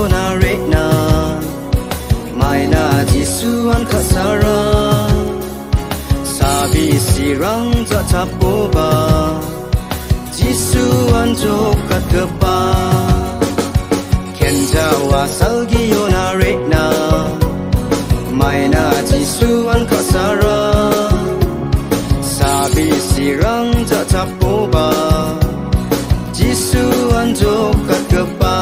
na rekna mai na jisuan khasara sabi sirang za chapoba jisuan jokat kepa kenjawa salgiyo na rekna mai na jisuan khasara sabi sirang za chapoba jisuan jokat kepa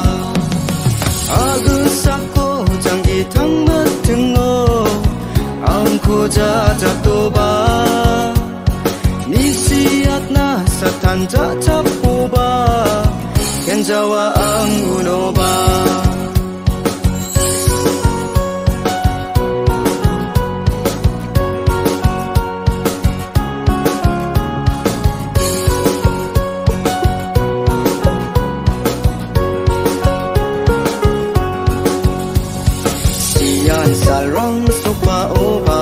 agusako jangi thangmat thengo angko jajatoba nisiat na satan jachapoba kenjawa ang unoba sarang sopa oba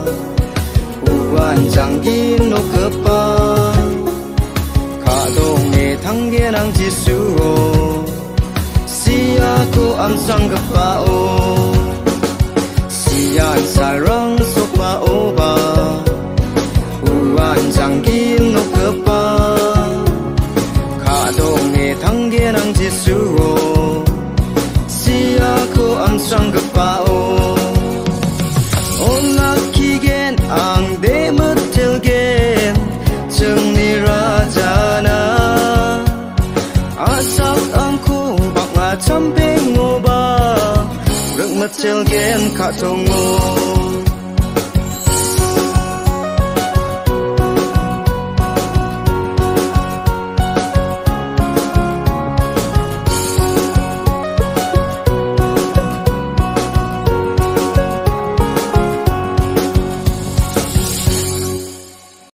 uwan janggin no kepa kadong ne tanggen ang jisuo siako amsang kepa o siyan sarang sopa oba uwan janggin no kepa kadong ne tanggen ang jisuo siako amsang kepa o ang demetelgen jengni rajana asak angko bak ngacam pengoba rek metelgen katongo